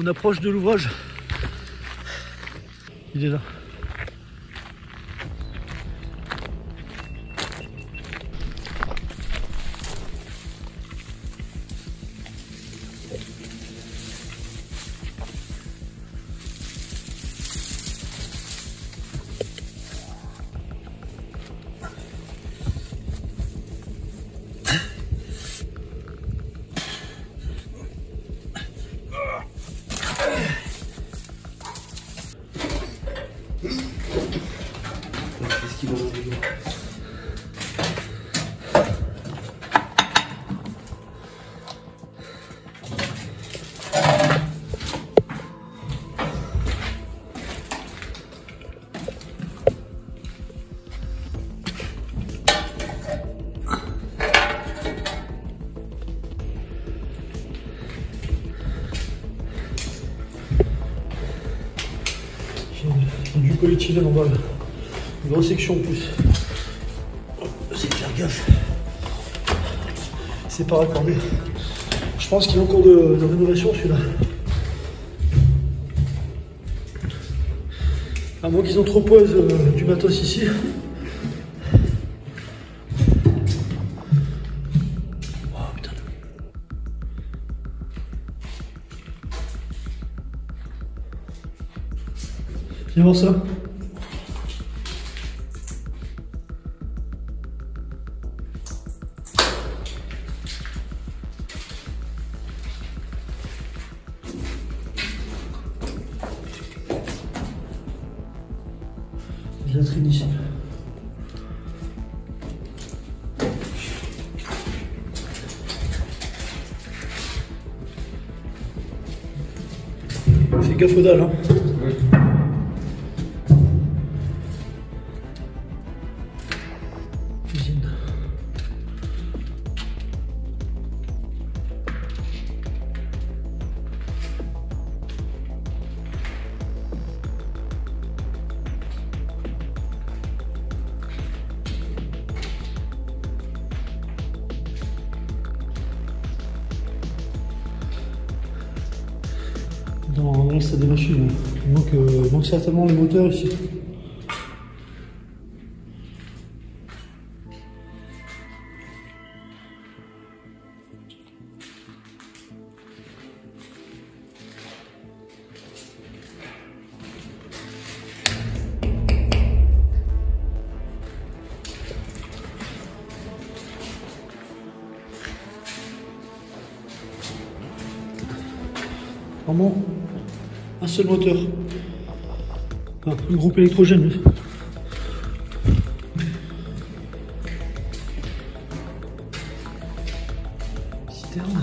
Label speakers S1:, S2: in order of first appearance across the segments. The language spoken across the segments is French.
S1: On approche de l'ouvrage. Il est là.
S2: Qu'est-ce qu'il va vous dire ?
S1: J'ai du polyéthylène en bas là. Une grosse section en plus. C'est faire gaffe. C'est pas raccordé. Je pense qu'il y a encore de rénovation celui-là. À moins qu'ils entreposent du matos ici. Oh putain. Viens voir ça. La traîne ici. Fais gaffe aux dalles, hein. Oui. Cuisine. Dans l'état des machines, il manque certainement le moteur ici. Vraiment, un seul moteur. Enfin, le groupe électrogène. Citerne.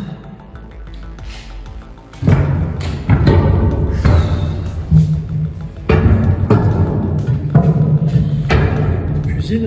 S1: Cuisine.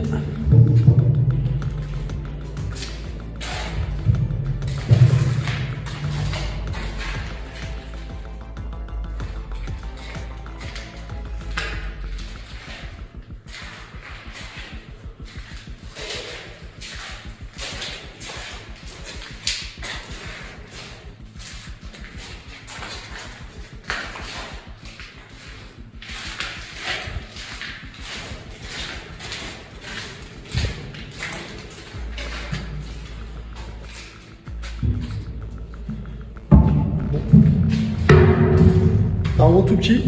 S1: Vraiment tout petit.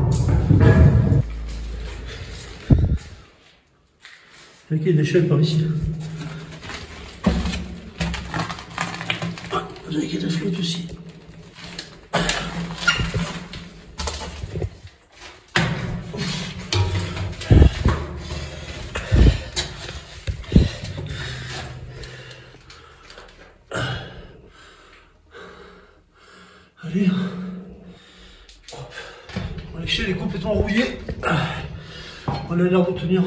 S1: Ok, une échelle par ici. Avec de la flotte aussi. Allez. L'échelle est complètement rouillée. On a l'air de tenir.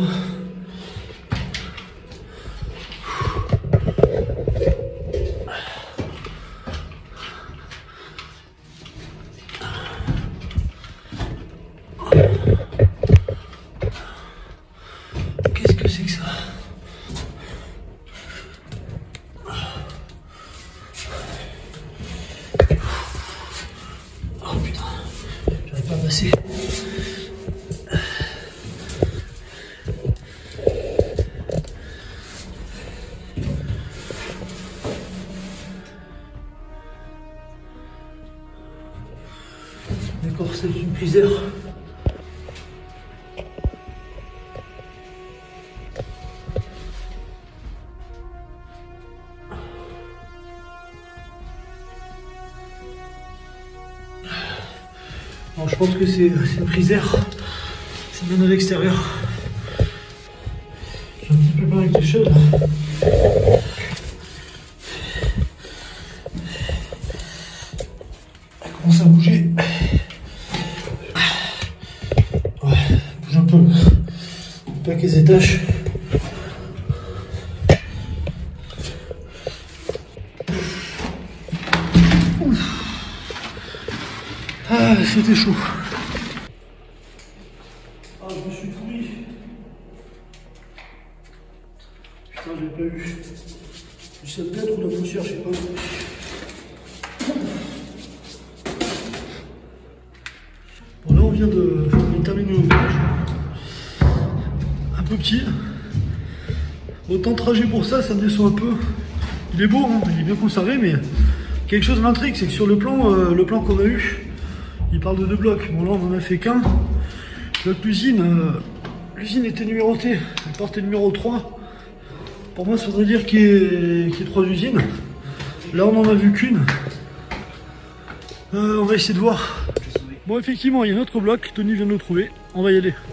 S1: Qu'est-ce que c'est que ça? Oh putain. prise d'air. Alors, je pense que c'est une prise d'air. C'est bien à l'extérieur. J'ai un petit peu mal avec les cheveux. Elle commence à bouger. Ouais, elle bouge un peu. Pas qu'elles étachent. Ah, c'était chaud. Ah, je me suis pourri. Putain, j'ai pas eu. Du salpêtre ou de la poussière, je sais pas. Bon, là, on vient de terminer le voyage. Un peu petit. Autant de trajet pour ça, ça me déçoit un peu. Il est beau, hein, il est bien conservé, mais quelque chose m'intrigue, c'est que sur le plan qu'on a eu, il parle de 2 blocs. Bon, là, on en a fait qu'un. L'usine était numérotée. Elle portait numéro 3. Pour moi, ça voudrait dire qu'il y ait 3 usines. Là, on en a vu qu'une. On va essayer de voir. Bon, effectivement, il y a un autre bloc. Tony vient de le trouver. On va y aller.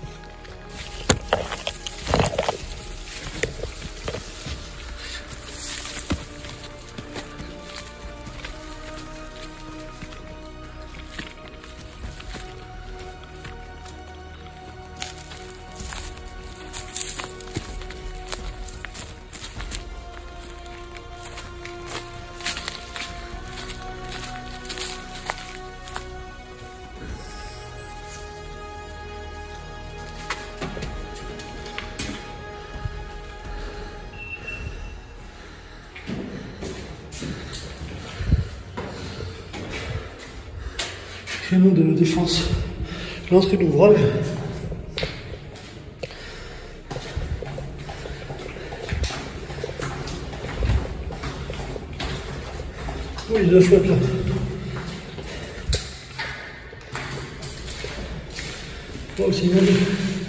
S1: Créneau de défense. L'entrée de l'ouvrage. Oh, il y a de la flotte là. Oh, c'est une année.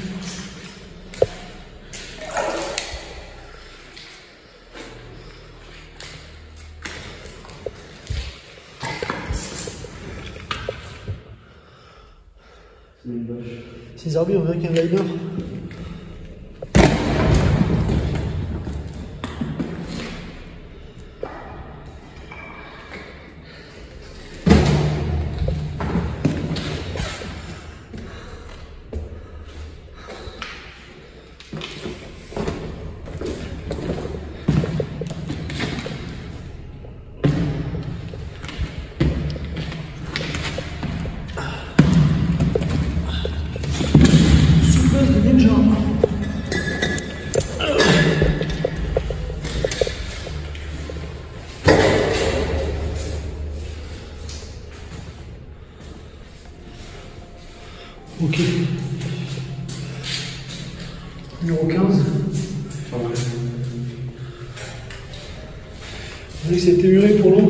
S1: Ces arbitres, on dirait qu'il y a un liner. Ok. Numéro 15. On dirait que c'était muré pour l'eau.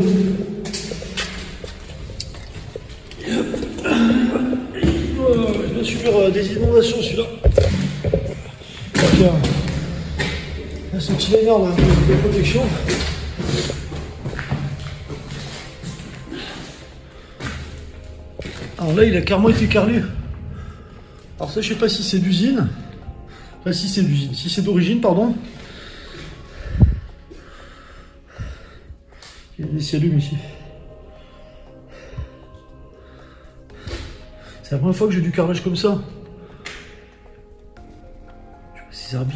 S1: Il va subir des inondations celui-là. Là, ce petit liner là, de protection. Alors là, il a carrément été carrelé. Alors ça, je sais pas si c'est d'usine. Enfin, si c'est d'usine. Si c'est d'origine, pardon. Il y a des scialums ici. C'est la première fois que j'ai du carrelage comme ça. Je sais pas si c'est Arby.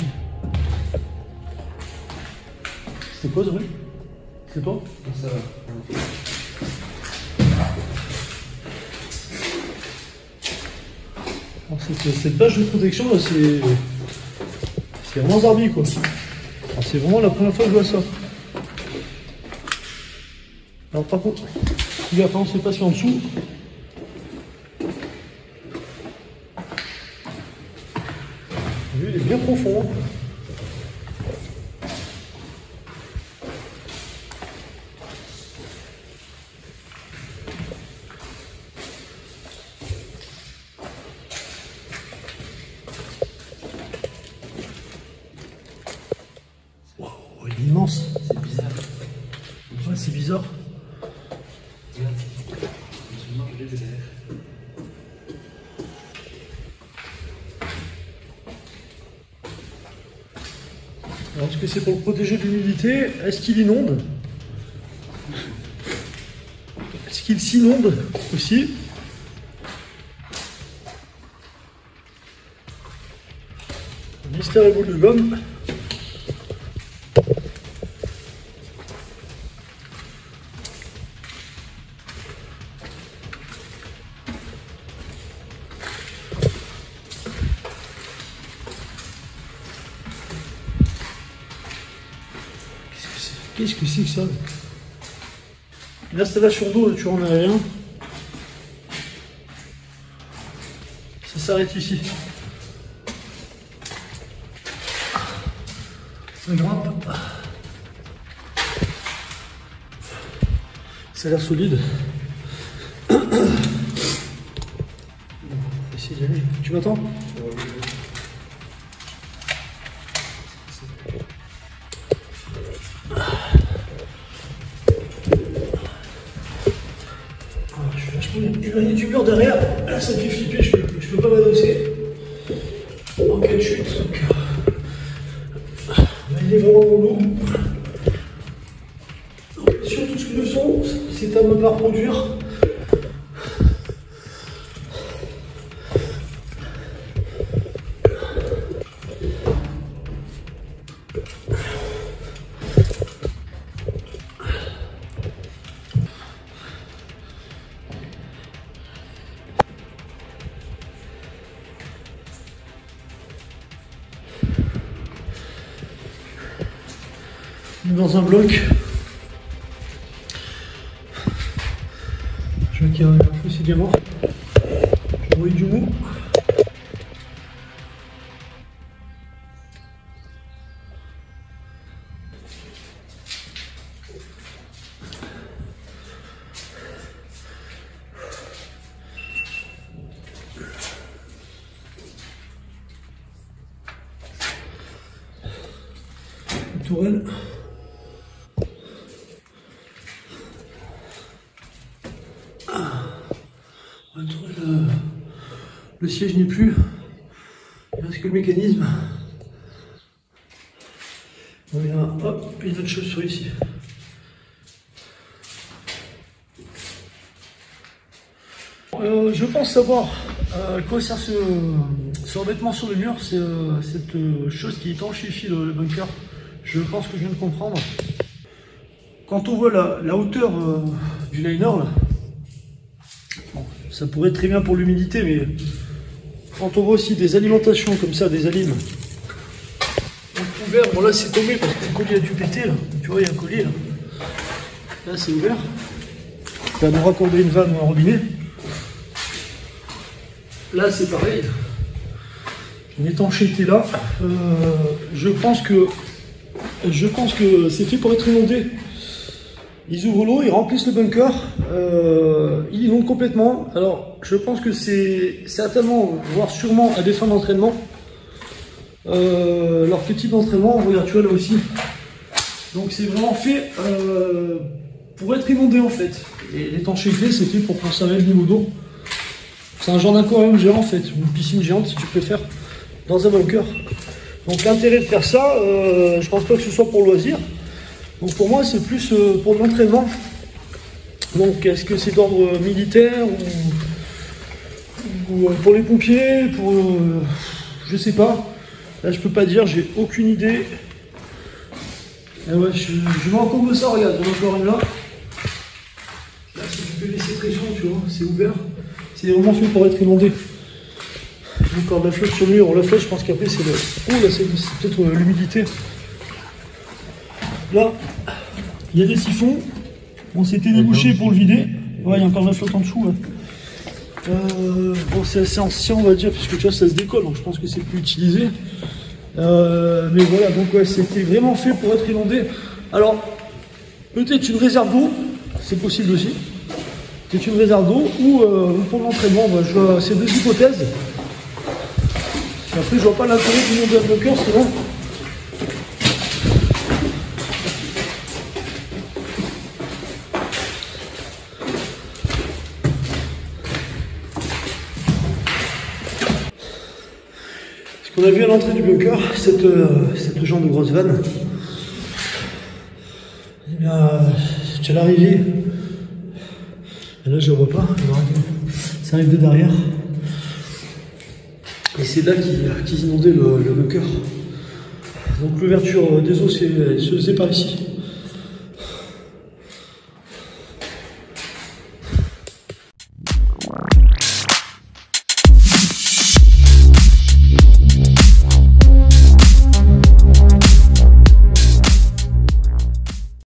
S1: C'était quoi, Zori? C'est toi? Ça va. Cette bâche de protection là, c'est vraiment Zarbi quoi. C'est vraiment la première fois que je vois ça. Alors par contre, fais gaffe, on ne sait pas si en dessous. Il est bien profond. Hein. pense.
S2: C'est bizarre.
S1: Ouais, c'est bizarre.
S2: Regarde. Je marche derrière.
S1: Alors, est-ce que c'est pour le protéger de l'humidité? Est-ce qu'il inonde? Est-ce qu'il s'inonde aussi? Mystère et boule de gomme. Qu'est-ce que c'est que ça? L'installation d'eau, tu en as rien. Ça s'arrête ici. Ça grimpe. Ça a l'air solide. On va essayer d'y aller. Tu m'attends? Je suis vachement éloigné du mur derrière. Là, ça me fait flipper, je peux pas m'adosser. En cas de chute, donc. Il est vraiment dans l'eau. Surtout ce que le son, c'est à ne pas reproduire. Dans un bloc. Je vois qu'il y a un fossé diamant. Je vois du mou. Une tourelle. Le siège n'est plus, il reste que le mécanisme. On vient, hop, une autre chaussure ici. Je pense savoir à quoi sert ce revêtement sur le mur, c'est cette chose qui étanchifie le bunker. Je pense que je viens de comprendre. Quand on voit la hauteur du liner, là, bon, ça pourrait être très bien pour l'humidité, mais quand on voit aussi des alimentations comme ça, des alimes, ouvert, bon là c'est tombé parce que le collier a dû péter là. Tu vois, il y a un collier là. Là c'est ouvert. Ça va nous raccorder une vanne ou un robinet. Là c'est pareil. Une étanchéité là. Je pense que c'est fait pour être inondé. Ils ouvrent l'eau, ils remplissent le bunker, ils inondent complètement. Alors, je pense que c'est certainement, voire sûrement à des fins d'entraînement. Leur petit d'entraînement, regarde, tu vois là aussi. Donc, c'est vraiment fait pour être inondé en fait. Et l'étanchéité, c'est fait pour conserver le niveau d'eau. C'est un genre d'aquarium géant en fait, une piscine géante si tu préfères, dans un bunker. Donc, l'intérêt de faire ça, je pense pas que ce soit pour loisir. Donc pour moi c'est plus pour l'entraînement. Donc est-ce que c'est d'ordre militaire ou pour les pompiers, pour je sais pas. Là je peux pas dire, j'ai aucune idée. Et ouais, je vais encore de ça, regarde, on a encore une là. Là si tu peux laisser pression, tu vois, c'est ouvert. C'est vraiment fait pour être inondé. J'ai encore de la flotte sur le mur. La flotte, je pense qu'après c'est le. Oh là c'est peut-être l'humidité. Là, il y a des siphons. On s'était débouché pour le vider. Ouais, il y a encore de la flotte en dessous. Là. Bon, c'est assez ancien, on va dire, puisque tu vois, ça se décolle. Donc, je pense que c'est plus utilisé. Mais voilà, donc, ouais, c'était vraiment fait pour être inondé. Alors, peut-être une réserve d'eau. C'est possible aussi. Peut-être une réserve d'eau ou pour l'entraînement. Je vois ces deux hypothèses. Après, je vois pas l'intérêt du monde de bunker, sinon. On a vu à l'entrée du bunker cette genre de grosse vanne. Et bien, c'est à l'arrivée. Et là, je ne vois pas. Ça arrive de derrière. Et c'est là qu'ils inondaient le bunker. Donc l'ouverture des eaux, c'est par ici.